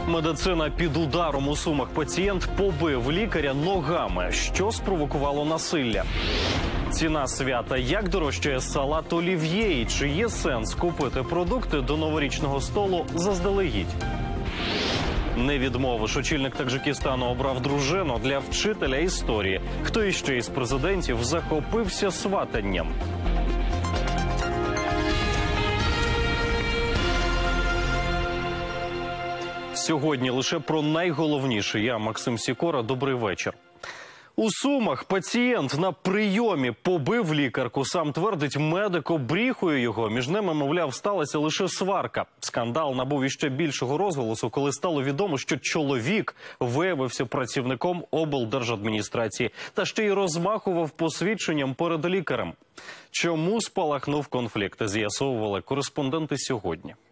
Медицина під ударом у Сумах. Пацієнт побив лікаря ногами. Що спровокувало насилля? Ціна свята. Як дорожчає салат олів'є? І чи є сенс купити продукти до новорічного столу заздалегідь? Не відмовиш. Очільник Таджикистану обрав дружину для вчителя історії. Хто іще із президентів захопився сватанням? Сьогодні лише про найголовніше. Я Максим Сікора. Добрий вечір. У Сумах пацієнт на прийомі побив лікарку. Сам твердить, медик обріхує його. Між ними, мовляв, сталася лише сварка. Скандал набув іще більшого розголосу, коли стало відомо, що чоловік виявився працівником облдержадміністрації та ще й розмахував посвідченням перед лікарем. Чому спалахнув конфлікт, з'ясовували кореспонденти сьогодні.